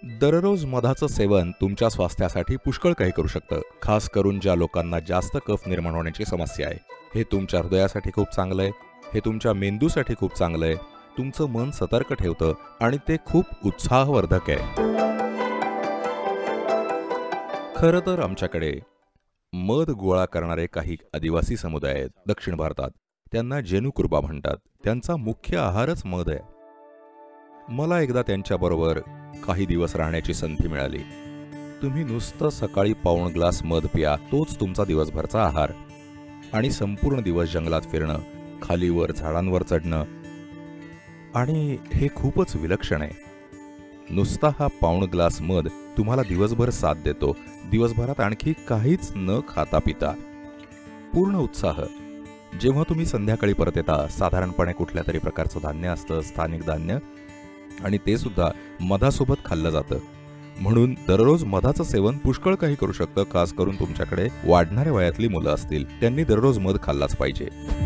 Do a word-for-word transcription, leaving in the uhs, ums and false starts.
दररोज मधाचं सेवन तुमच्या स्वास्थ्यासाठी पुष्कळ काही करू शकतं, खास करून ज्या लोकांना जास्त कफ निर्माण होण्याची समस्या आहे. हे तुमच्या हृदयासाठी खूप चांगलं आहे, हे तुमच्या मेंदूसाठी खूप चांगलं आहे, तुमचं मन सतर्क ठेवतं आणि ते खूप उत्साहवर्धक आहे. खरं तर आमच्याकडे मध गोळा करणारे काही आदिवासी समुदाय आहेत दक्षिण भारतात. त्यांना जेनुकुर्बा म्हणतात. त्यांचा मुख्य आहारच मध आहे. मला एकदा त्यांच्याबरोबर काही दिवस राहण्याची संधी मिळाली. तुम्ही नुसतं सकाळी पाऊण ग्लास मध प्या, तोच तुमचा दिवसभरचा आहार. आणि संपूर्ण दिवस जंगलात फिरणं, खालीवर झाडांवर चढणं, आणि हे खूपच विलक्षण आहे. नुसता हा पाऊण ग्लास मध तुम्हाला दिवसभर साथ देतो, दिवसभरात आणखी काहीच न खाता पिता. पूर्ण उत्साह. जेव्हा तुम्ही संध्याकाळी परत येता, साधारणपणे कुठल्या तरी प्रकारचं धान्य असतं, स्थानिक धान्य, आणि ते सुद्धा मधासोबत खाल्लं जातं. म्हणून दररोज मधाचं सेवन पुष्कळ काही करू शकतं. खास करून तुमच्याकडे वाढणाऱ्या वयातली मुलं असतील, त्यांनी दररोज मध खाल्लाच पाहिजे.